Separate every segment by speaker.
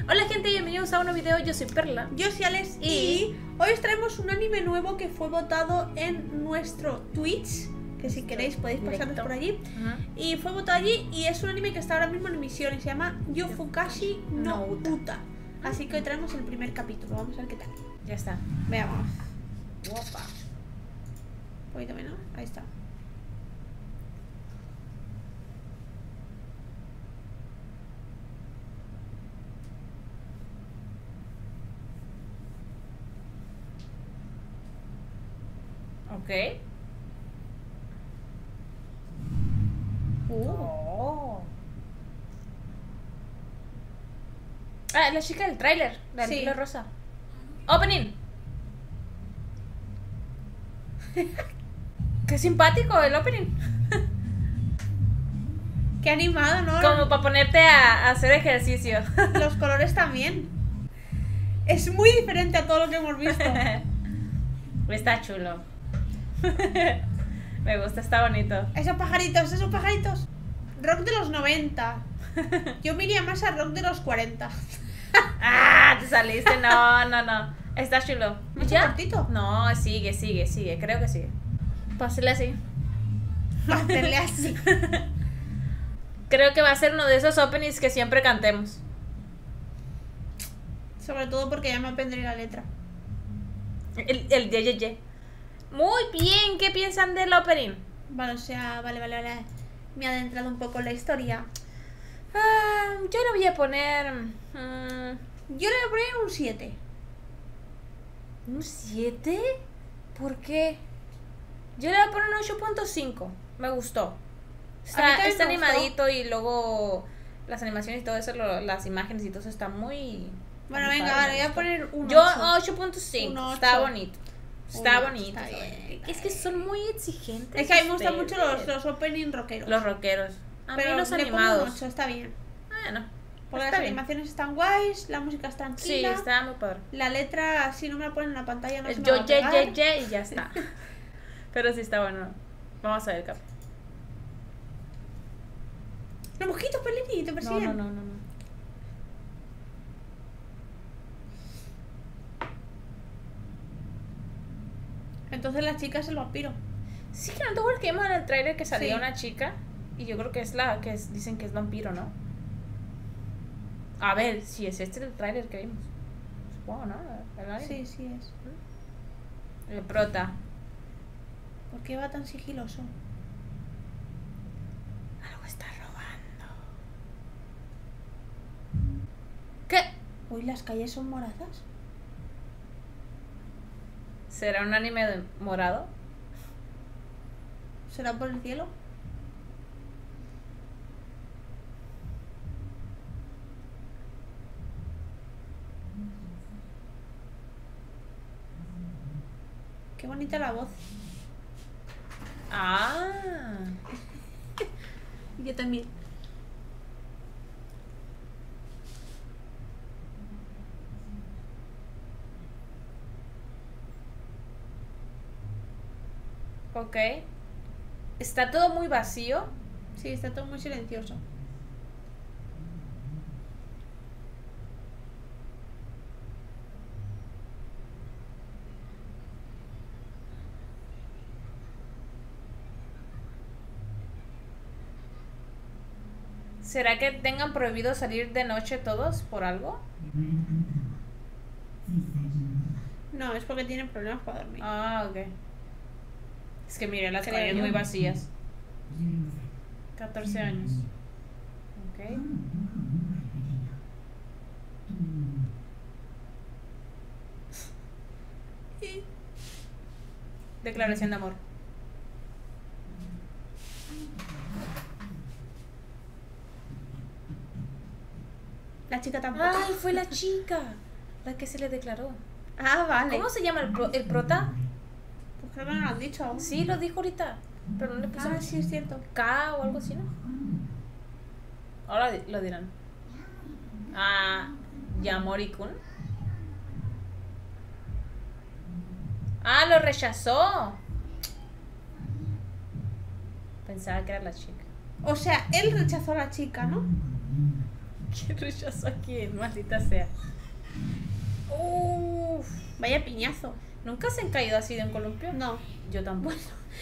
Speaker 1: Hola gente, bienvenidos a un nuevo video, yo soy Perla.
Speaker 2: Yo soy Alex y hoy os traemos un anime nuevo que fue votado en nuestro Twitch, que si queréis podéis pasaros por allí. Y fue votado allí y es un anime que está ahora mismo en emisión y se llama Yofukashi no Uta. Así que hoy traemos el primer capítulo, vamos a ver qué tal.
Speaker 1: Ya está.
Speaker 2: Veamos.
Speaker 1: Guapa.
Speaker 2: Un poquito menos, ahí está.
Speaker 1: Ok. Oh. Ah, la chica del tráiler, la del
Speaker 2: Sí.
Speaker 1: pelo rosa. Opening. Qué simpático el opening.
Speaker 2: Qué animado, ¿no?
Speaker 1: Como para ponerte a hacer ejercicio.
Speaker 2: Los colores también. Es muy diferente a todo lo que hemos visto.
Speaker 1: Está chulo. Me gusta, está bonito.
Speaker 2: Esos pajaritos, esos pajaritos. Rock de los 90. Yo me iría más a rock de los 40.
Speaker 1: Ah, te saliste. No. Está chulo.
Speaker 2: ¿Mucho
Speaker 1: ¿Ya?
Speaker 2: cortito?
Speaker 1: No, sigue. Creo que sigue. Pásale así.
Speaker 2: Para hacerle así.
Speaker 1: Creo que va a ser uno de esos openings que siempre cantemos.
Speaker 2: Sobre todo porque ya me aprendré la letra.
Speaker 1: El ye. Muy bien, ¿qué piensan del opening?
Speaker 2: Vale, o sea, vale. Me ha adentrado un poco en la historia.
Speaker 1: Yo le voy a poner...
Speaker 2: Yo le voy a poner un 7.
Speaker 1: ¿Un 7? ¿Por qué? Yo le voy a poner un 8.5. Me gustó.
Speaker 2: A mí
Speaker 1: Está
Speaker 2: también me
Speaker 1: animadito y luego las animaciones y todo eso, las imágenes y todo eso está muy...
Speaker 2: Bueno,
Speaker 1: muy
Speaker 2: venga,
Speaker 1: padre,
Speaker 2: vale,
Speaker 1: me
Speaker 2: voy a
Speaker 1: gustó.
Speaker 2: poner un
Speaker 1: Yo
Speaker 2: 8.
Speaker 1: 8.5.
Speaker 2: Un 8.
Speaker 1: Está bonito. Está
Speaker 2: Un 8,
Speaker 1: bonito.
Speaker 2: está bien.
Speaker 1: Es que son muy exigentes.
Speaker 2: Es que a mí me gustan mucho
Speaker 1: ustedes.
Speaker 2: los opening rockeros.
Speaker 1: Los rockeros. A
Speaker 2: pero
Speaker 1: mí los
Speaker 2: le
Speaker 1: animados.
Speaker 2: pongo un 8, está bien.
Speaker 1: Bueno,
Speaker 2: Porque
Speaker 1: está
Speaker 2: las
Speaker 1: bien.
Speaker 2: animaciones están guays, la música es
Speaker 1: Sí,
Speaker 2: tranquila.
Speaker 1: está muy padre.
Speaker 2: La letra, si no me la ponen en la pantalla, no se
Speaker 1: El
Speaker 2: me va a pegar.
Speaker 1: ye y ya está. Pero sí está bueno. Vamos a ver el cap.
Speaker 2: Los mosquitos, Pelini, te persiguen.
Speaker 1: No.
Speaker 2: Entonces la chica es el vampiro.
Speaker 1: Sí, que no te acuerdas que vimos en el trailer que salía
Speaker 2: Sí.
Speaker 1: una chica. Y yo creo que es la que dicen que es vampiro, ¿no? A ver, si es este el trailer que vimos. Supongo, ¿no? ¿Verdad?
Speaker 2: Sí es.
Speaker 1: El prota.
Speaker 2: ¿Por qué va tan sigiloso?
Speaker 1: Algo está robando. ¿Qué?
Speaker 2: Uy, las calles son moradas.
Speaker 1: ¿Será un anime de morado?
Speaker 2: ¿Será por el cielo? Qué bonita la voz.
Speaker 1: Ah.
Speaker 2: Yo también.
Speaker 1: Ok. Está todo muy vacío.
Speaker 2: Sí, está todo muy silencioso.
Speaker 1: ¿Será que tengan prohibido salir de noche todos por algo?
Speaker 2: No, es porque tienen problemas para dormir.
Speaker 1: Ah, ok. Es que miren las
Speaker 2: Creo
Speaker 1: calles
Speaker 2: yo.
Speaker 1: muy vacías. 14 años. Ok. Declaración de amor.
Speaker 2: La chica tampoco.
Speaker 1: Ay, fue la chica la que se le declaró.
Speaker 2: Ah, vale.
Speaker 1: ¿Cómo se llama el prota?
Speaker 2: Pues creo que no lo han dicho aún.
Speaker 1: Sí, lo dijo ahorita. Pero no le puso
Speaker 2: Ah, sí, es cierto.
Speaker 1: K o algo así, ¿no? Ahora lo dirán. Ah, Yamori-kun. Ah, lo rechazó. Pensaba que era la chica.
Speaker 2: O sea, él rechazó a la chica, ¿no?
Speaker 1: ¿Quién rechazó a quién? Maldita sea. Uff.
Speaker 2: Vaya piñazo.
Speaker 1: ¿Nunca se han caído así de un columpio?
Speaker 2: No.
Speaker 1: Yo tampoco.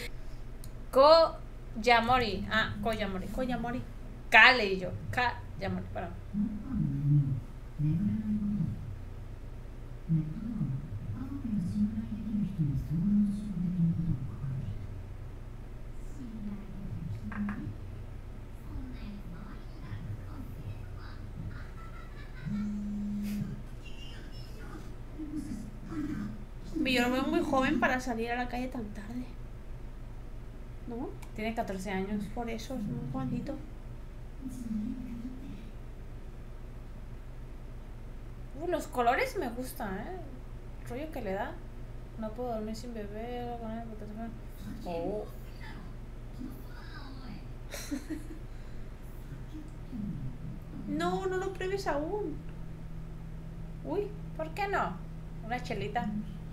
Speaker 1: Koyamori. Ah, Koyamori.
Speaker 2: Koyamori.
Speaker 1: K leí yo. Koyamori, perdón.
Speaker 2: Yo lo veo muy joven para salir a la calle tan tarde. ¿No?
Speaker 1: Tiene 14 años.
Speaker 2: Por eso es muy jovencito.
Speaker 1: Los colores me gustan, El rollo que le da. No puedo dormir sin beber. Oh.
Speaker 2: No, no lo pruebes aún.
Speaker 1: Uy, ¿por qué no? Una chelita.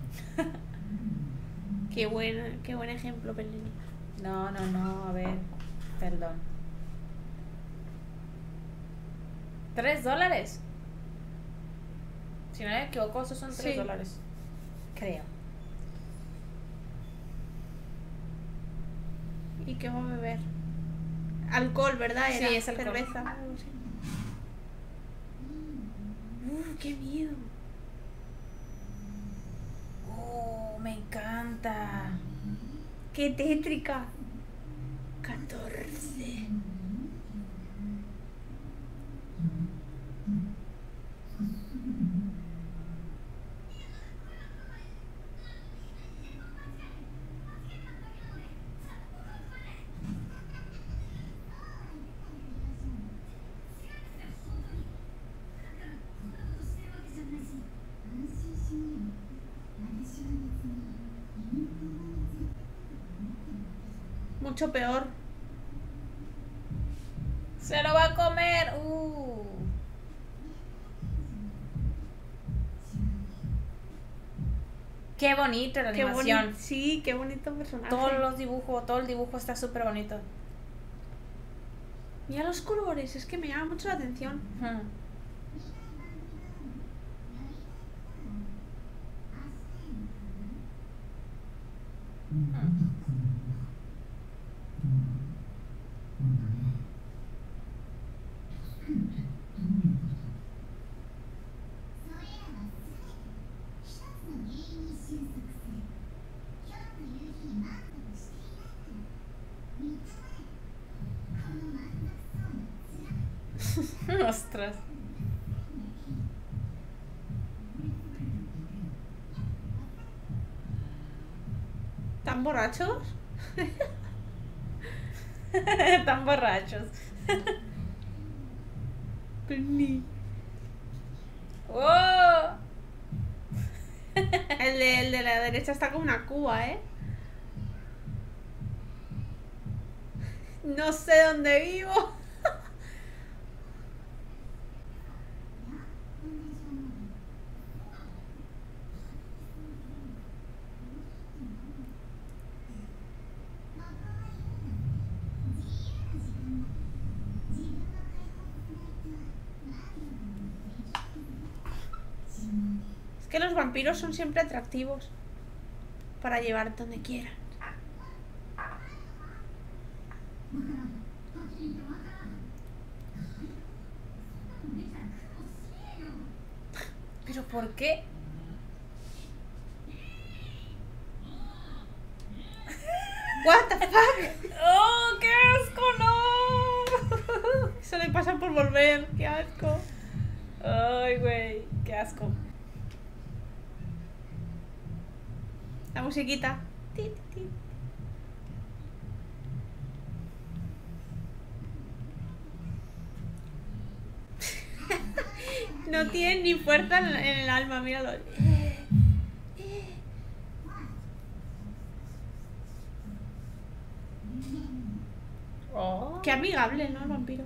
Speaker 2: Qué buen ejemplo, Pelini.
Speaker 1: No, a ver. Perdón. $3. Si no me equivoco, esos son $3. Creo.
Speaker 2: ¿Y qué va a beber? Alcohol, ¿verdad? Era
Speaker 1: sí, es alcohol.
Speaker 2: Cerveza. ¡Qué miedo!
Speaker 1: Me encanta.
Speaker 2: ¡Qué tétrica! 14. Mucho peor.
Speaker 1: Se lo va a comer. Qué bonito la animación.
Speaker 2: Sí, qué bonito personaje.
Speaker 1: Todo el dibujo está súper bonito.
Speaker 2: Mira los colores, es que me llama mucho la atención.
Speaker 1: Ostras.
Speaker 2: ¿Tan borrachos?
Speaker 1: Tan borrachos.
Speaker 2: Penny.
Speaker 1: ¡Oh!
Speaker 2: El de la derecha está como una cuba, ¿eh? No sé dónde vivo. Es que los vampiros son siempre atractivos para llevar donde quieran.
Speaker 1: ¿Pero por qué?
Speaker 2: What the fuck?
Speaker 1: ¡Oh, qué asco! ¡No!
Speaker 2: Eso le pasa por volver. Qué asco.
Speaker 1: Ay, güey, qué asco.
Speaker 2: La musiquita. No tiene ni fuerza en el alma, míralo.
Speaker 1: Oh.
Speaker 2: Qué amigable, ¿no? El vampiro.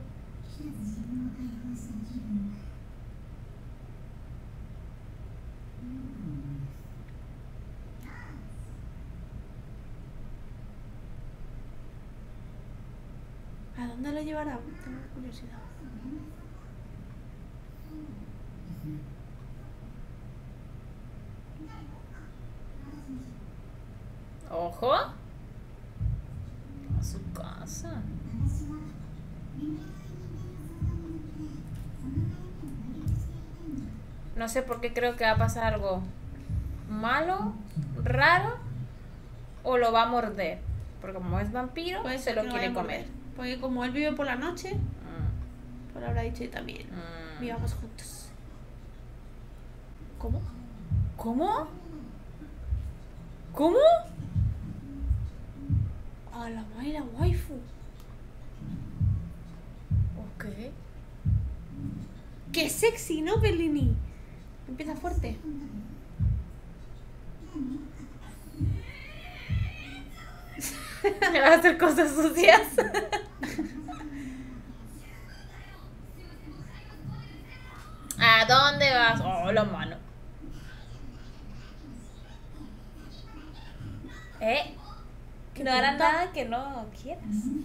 Speaker 2: ¿A dónde lo llevará? Tengo curiosidad.
Speaker 1: Ojo. A su casa. No sé por qué creo que va a pasar algo malo, raro, o lo va a morder. Porque como es vampiro,
Speaker 2: Puede
Speaker 1: se
Speaker 2: ser
Speaker 1: lo
Speaker 2: que lo
Speaker 1: quiere
Speaker 2: vaya a
Speaker 1: comer.
Speaker 2: morder. Porque como él vive por la noche, pues lo habrá dicho yo también. Vivamos juntos. ¿Cómo?
Speaker 1: ¿Cómo? ¿Cómo?
Speaker 2: A la Mayra waifu.
Speaker 1: Ok.
Speaker 2: ¡Qué sexy, ¿no, Bellini? Empieza fuerte.
Speaker 1: Me va a hacer cosas sucias. ¿A dónde vas? Oh, la mano.
Speaker 2: ¿Qué
Speaker 1: No hará
Speaker 2: punta?
Speaker 1: nada que no quieras.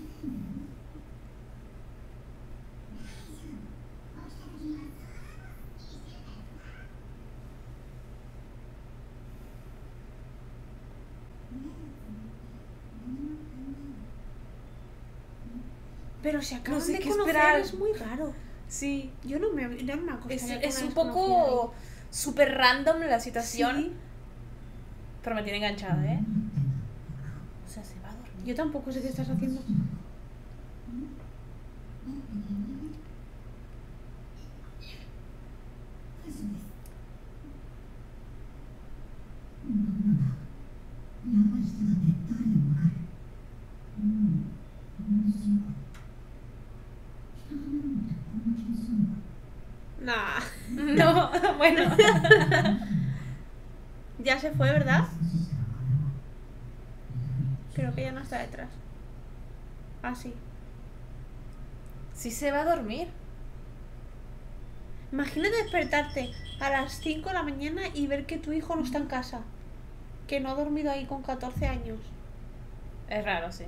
Speaker 2: Pero se acaban
Speaker 1: No sé
Speaker 2: de
Speaker 1: qué
Speaker 2: conocer,
Speaker 1: esperar.
Speaker 2: es muy raro.
Speaker 1: Sí.
Speaker 2: Yo no me acostaría
Speaker 1: Es
Speaker 2: con
Speaker 1: un
Speaker 2: una
Speaker 1: poco súper random la situación.
Speaker 2: Sí.
Speaker 1: Pero me tiene enganchada, ¿eh? O sea, se va a dormir.
Speaker 2: desconocida. Yo tampoco sé qué estás haciendo. Nah.
Speaker 1: No, bueno.
Speaker 2: Ya se fue, ¿verdad? Creo que ya no está detrás. Ah, sí.
Speaker 1: Sí se va a dormir.
Speaker 2: Imagínate despertarte a las 5 de la mañana y ver que tu hijo no está en casa. Que no ha dormido ahí con 14 años.
Speaker 1: Es raro, sí.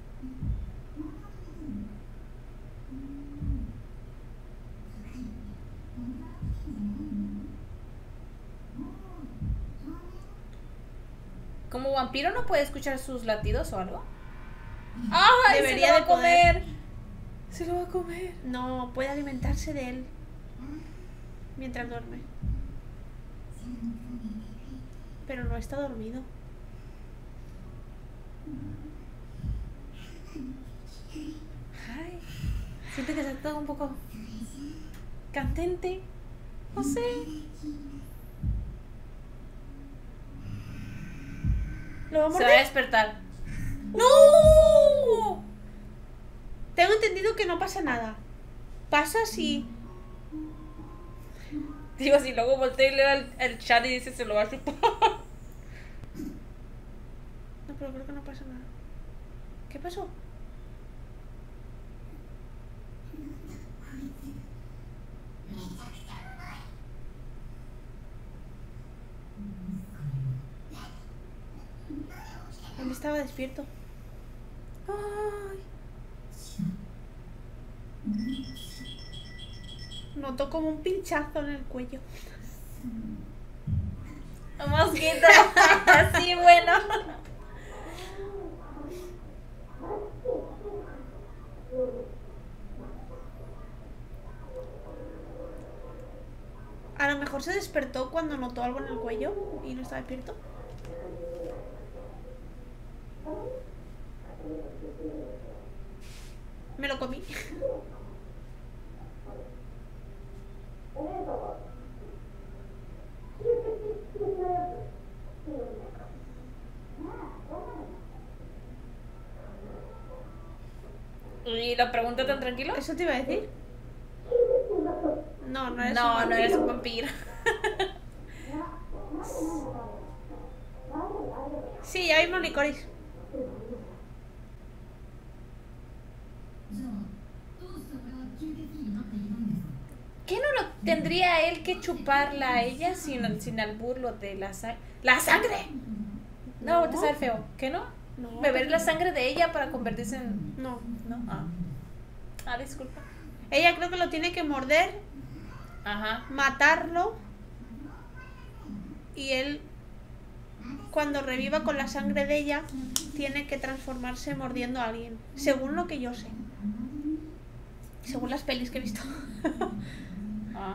Speaker 1: ¿Como vampiro no puede escuchar sus latidos o algo? ¡Ay!
Speaker 2: Debería
Speaker 1: se lo va
Speaker 2: de
Speaker 1: a comer. Se lo va a comer.
Speaker 2: No, puede alimentarse de él mientras duerme. Pero no está dormido.
Speaker 1: Ay, siento que se está un poco candente. No sé.
Speaker 2: ¿Lo va a
Speaker 1: Se va a
Speaker 2: morder?
Speaker 1: despertar. ¡No!
Speaker 2: Tengo entendido que no pasa nada. Pasa si...
Speaker 1: Digo, si luego volteo y leo el chat y dice se lo va a chupar.
Speaker 2: No, pero creo que no pasa nada. ¿Qué pasó? Él estaba despierto.
Speaker 1: Ay.
Speaker 2: Notó como un pinchazo en el cuello.
Speaker 1: Mosquito. Sí, bueno.
Speaker 2: A lo mejor se despertó cuando notó algo en el cuello y no estaba despierto. Me lo comí.
Speaker 1: ¿Y la pregunta tan tranquilo?
Speaker 2: ¿Eso te iba a decir? No, no eres un
Speaker 1: No, no
Speaker 2: vampiro.
Speaker 1: eres un vampiro.
Speaker 2: Sí, ya vimos licorice.
Speaker 1: ¿Qué no lo tendría él que chuparla a ella sin albur lo de la sangre? ¡La sangre! No, te sabe feo. ¿Qué no?
Speaker 2: No.
Speaker 1: Beber la sangre de ella para convertirse en...
Speaker 2: No.
Speaker 1: ¿No? Disculpa.
Speaker 2: Ella creo que lo tiene que morder,
Speaker 1: Ajá.
Speaker 2: matarlo y él cuando reviva con la sangre de ella, tiene que transformarse mordiendo a alguien. Según lo que yo sé. Según las pelis que he visto.
Speaker 1: Ah.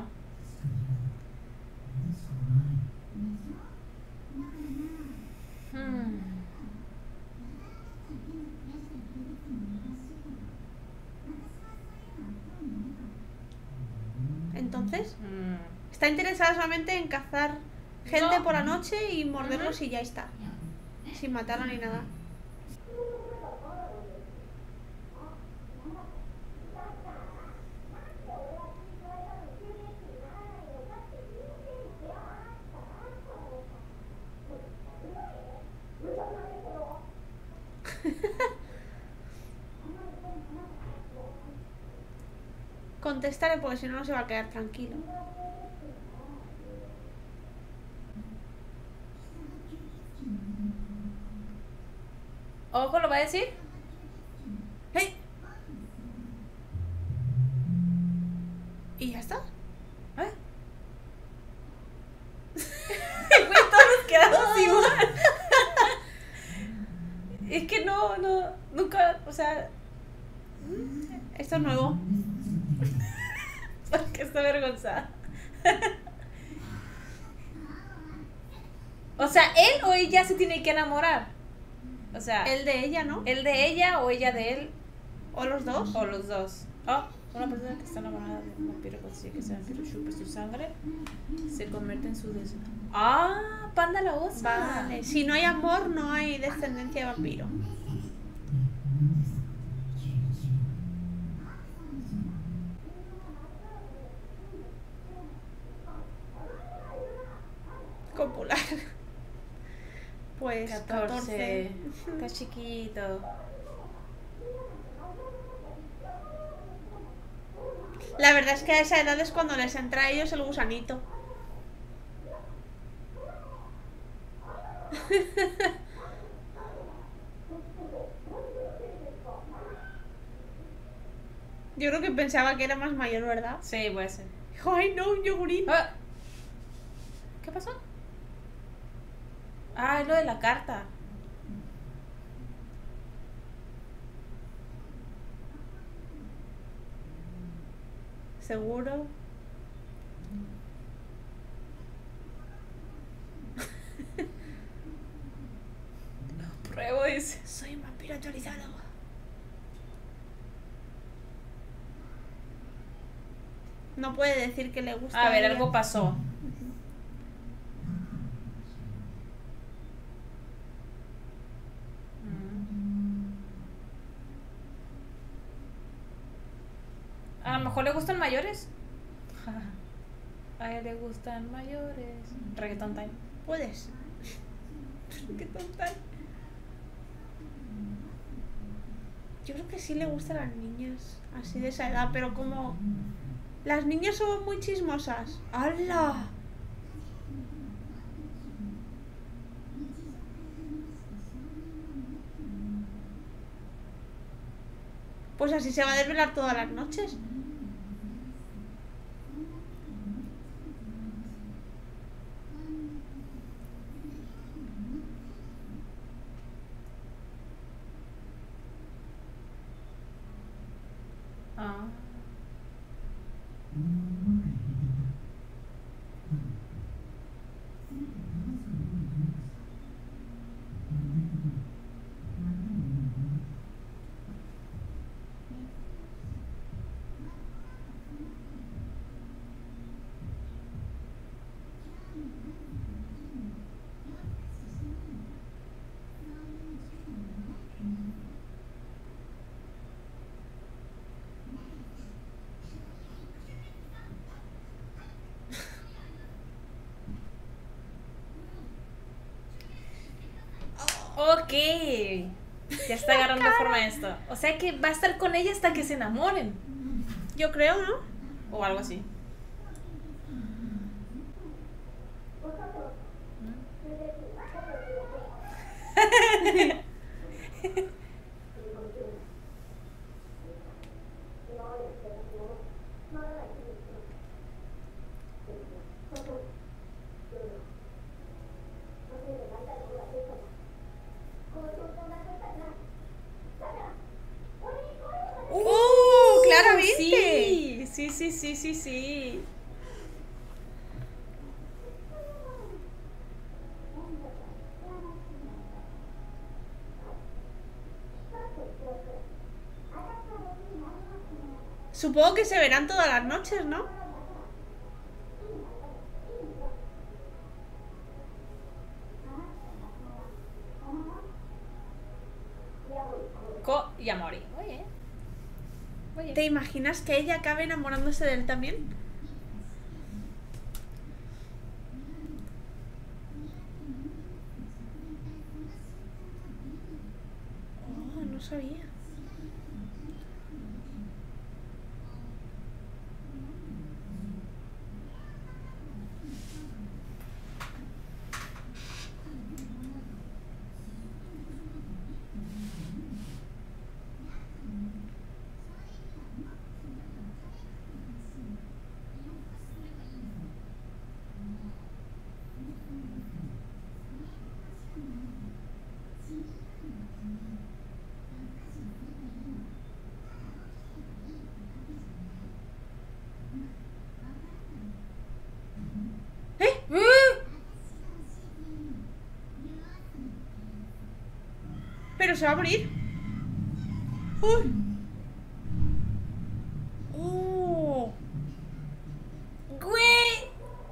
Speaker 2: Entonces, está interesada solamente en cazar gente por la noche y morderlos y ya está. Sin matarla ni nada. Contestaré porque si no, no se va a quedar tranquilo.
Speaker 1: ¿Ojo lo va a decir?
Speaker 2: ¡Hey! ¿Y ya está?
Speaker 1: ¿Eh? Güey, todos nos quedamos igual. Es que no, nunca, o sea...
Speaker 2: Esto es nuevo.
Speaker 1: Porque está avergonzada. O sea, él o ella se tiene que enamorar. O sea,
Speaker 2: El de ella, ¿no?
Speaker 1: él de ella o ella de él.
Speaker 2: ¿O los dos?
Speaker 1: O los dos. Oh, una persona que está enamorada de un vampiro consigue que ese vampiro chupe su sangre, se convierte en su descendencia. Ah, Panda la osa.
Speaker 2: Vale. Si no hay amor, no hay descendencia de vampiro. Copular. Pues 14.
Speaker 1: Está chiquito.
Speaker 2: La verdad es que a esa edad es cuando les entra a ellos el gusanito. Yo creo que pensaba que era más mayor, ¿verdad?
Speaker 1: Sí, puede ser.
Speaker 2: Dijo, ay no, un yogurín.
Speaker 1: Ah. ¿Qué pasó? Ah, es lo de la carta.
Speaker 2: ¿Seguro?
Speaker 1: Pruebo, dice.
Speaker 2: Soy un vampiro actualizado. No puede decir que le gusta.
Speaker 1: A ver,
Speaker 2: ella.
Speaker 1: algo pasó. A lo mejor le gustan mayores. A él le gustan mayores. Reggaeton time.
Speaker 2: Puedes. Qué tonta. Yo creo que sí le gustan las niñas así de esa edad, pero como las niñas son muy chismosas. ¡Hala! Pues así se va a desvelar todas las noches.
Speaker 1: Ah. Ok. Ya está agarrando forma esto. O sea que va a estar con ella hasta que se enamoren.
Speaker 2: Yo creo, ¿no?
Speaker 1: O algo así. sí.
Speaker 2: Supongo que se verán todas las noches, ¿no?
Speaker 1: Y amori. Oye.
Speaker 2: ¿Te imaginas que ella acabe enamorándose de él también? Oh, no sabía. Pero se va a morir. Uy. Oh.
Speaker 1: ¡Güey!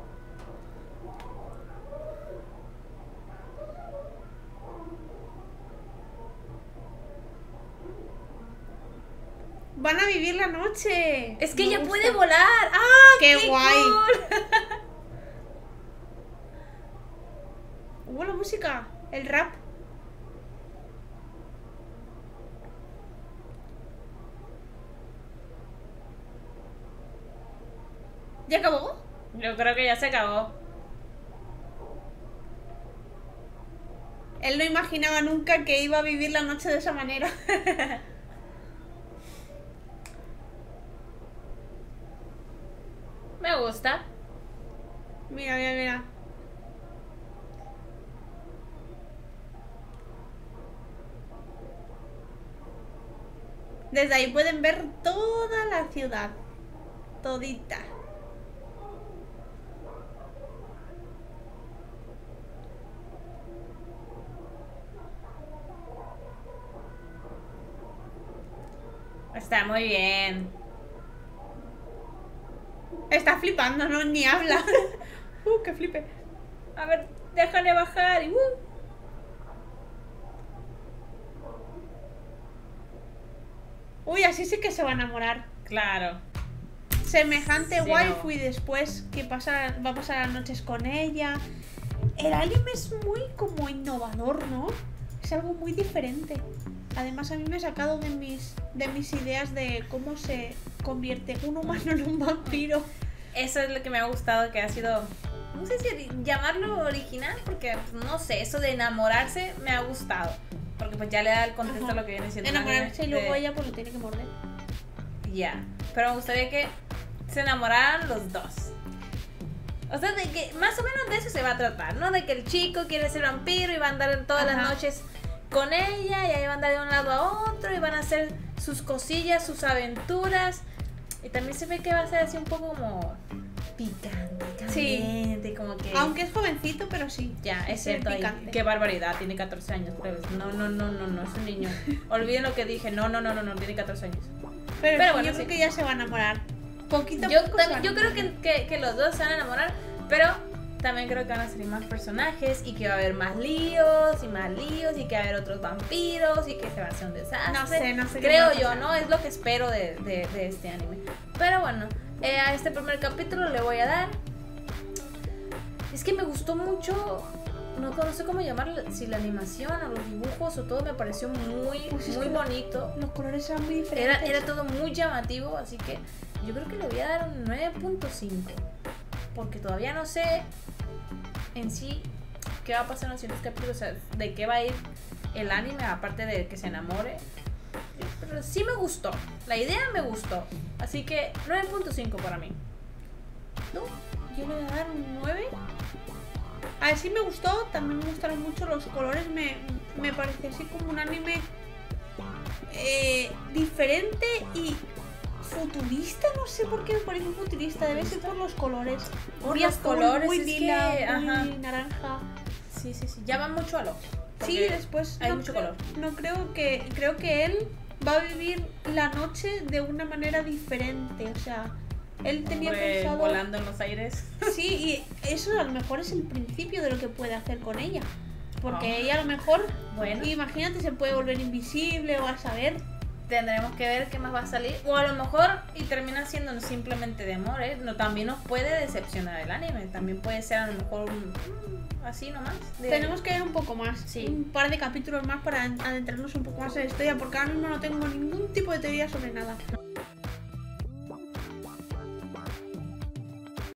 Speaker 2: Van a vivir la noche.
Speaker 1: Es que
Speaker 2: Me
Speaker 1: ella
Speaker 2: gusta.
Speaker 1: puede volar. ¡Ah!
Speaker 2: ¡Qué guay!
Speaker 1: Cool!
Speaker 2: La música, el rap. ¿Ya acabó?
Speaker 1: Yo creo que ya se acabó.
Speaker 2: Él no imaginaba nunca que iba a vivir la noche de esa manera.
Speaker 1: Me gusta.
Speaker 2: Mira. Desde ahí pueden ver toda la ciudad. Todita.
Speaker 1: Está muy bien.
Speaker 2: Está flipando, no ni habla. Qué flipe.
Speaker 1: A ver, déjale bajar y
Speaker 2: Uy, así sí que se va a enamorar.
Speaker 1: Claro.
Speaker 2: Semejante
Speaker 1: Sí,
Speaker 2: waifu
Speaker 1: no.
Speaker 2: y después que va a pasar las noches con ella. El anime es muy como innovador, ¿no? Es algo muy diferente. Además a mí me ha sacado de mis ideas de cómo se convierte un humano en un vampiro.
Speaker 1: Eso es lo que me ha gustado, que ha sido, no sé si llamarlo original, porque pues, no sé, eso de enamorarse me ha gustado. Porque pues ya le da el contexto a lo que viene siendo un anime
Speaker 2: Enamorarse y luego
Speaker 1: de-
Speaker 2: ella pues lo tiene que morder.
Speaker 1: Ya. Pero me gustaría que se enamoraran los dos. O sea, de que más o menos de eso se va a tratar, ¿no? De que el chico quiere ser vampiro y va a andar todas las
Speaker 2: Ajá.
Speaker 1: noches con ella y ahí va a andar de un lado a otro y van a hacer sus cosillas, sus aventuras. Y también se ve que va a ser así un poco como picante, caliente, como que...
Speaker 2: Aunque es jovencito, pero sí.
Speaker 1: Ya, es
Speaker 2: Sí,
Speaker 1: cierto. Ahí.
Speaker 2: picante.
Speaker 1: Qué barbaridad, tiene 14 años, plebes. No, es un niño. Olviden lo que dije. No, tiene 14 años.
Speaker 2: Pero
Speaker 1: Pero
Speaker 2: sí,
Speaker 1: bueno,
Speaker 2: yo
Speaker 1: sí.
Speaker 2: creo que ya se va a enamorar. Poquito a
Speaker 1: Yo,
Speaker 2: poco se
Speaker 1: también,
Speaker 2: van
Speaker 1: yo
Speaker 2: a
Speaker 1: creo
Speaker 2: enamorar.
Speaker 1: que los dos se van a enamorar, pero también creo que van a salir más personajes y que va a haber más líos y que va a haber otros vampiros y que se va a hacer un desastre.
Speaker 2: No sé qué
Speaker 1: Creo
Speaker 2: va a
Speaker 1: yo,
Speaker 2: pasar.
Speaker 1: ¿no? Es lo que espero de este anime. Pero bueno, a este primer capítulo le voy a dar. Es que me gustó mucho. No sé cómo llamarlo, si la animación o los dibujos o todo me pareció muy,
Speaker 2: Pues es
Speaker 1: muy
Speaker 2: que
Speaker 1: bonito.
Speaker 2: Los colores eran muy diferentes.
Speaker 1: Era todo muy llamativo, así que yo creo que le voy a dar un 9.5. Porque todavía no sé en sí qué va a pasar en los siguientes capítulos, o sea, de qué va a ir el anime, aparte de que se enamore. Pero sí me gustó, la idea me gustó. Así que 9.5 para mí.
Speaker 2: ¿No? Yo le voy a dar un 9. A ver, sí me gustó, también me gustaron mucho los colores, me pareció así como un anime diferente y futurista, no sé por qué me parece futurista, debe ser por los colores.
Speaker 1: Por
Speaker 2: Muy
Speaker 1: los
Speaker 2: azul,
Speaker 1: colores,
Speaker 2: muy
Speaker 1: es
Speaker 2: lila,
Speaker 1: que, ajá.
Speaker 2: muy naranja.
Speaker 1: Sí, llama mucho al ojo.
Speaker 2: Sí,
Speaker 1: porque
Speaker 2: después
Speaker 1: hay
Speaker 2: no
Speaker 1: mucho
Speaker 2: creo-
Speaker 1: color.
Speaker 2: No creo que él va a vivir la noche de una manera diferente, o sea, él tenía pensado
Speaker 1: volando en los aires.
Speaker 2: sí, y eso a lo mejor es el principio de lo que puede hacer con ella. Porque
Speaker 1: Ah.
Speaker 2: ella a lo mejor,
Speaker 1: Bueno.
Speaker 2: imagínate, se puede volver invisible o a saber.
Speaker 1: Tendremos que ver qué más va a salir. O a lo mejor y termina siendo simplemente de amor, ¿eh? No, también nos puede decepcionar el anime. También puede ser a lo mejor así nomás.
Speaker 2: Tenemos que ver un poco más,
Speaker 1: Sí.
Speaker 2: un par de capítulos más para adentrarnos un poco más en la historia, porque ahora mismo no tengo ningún tipo de teoría sobre nada.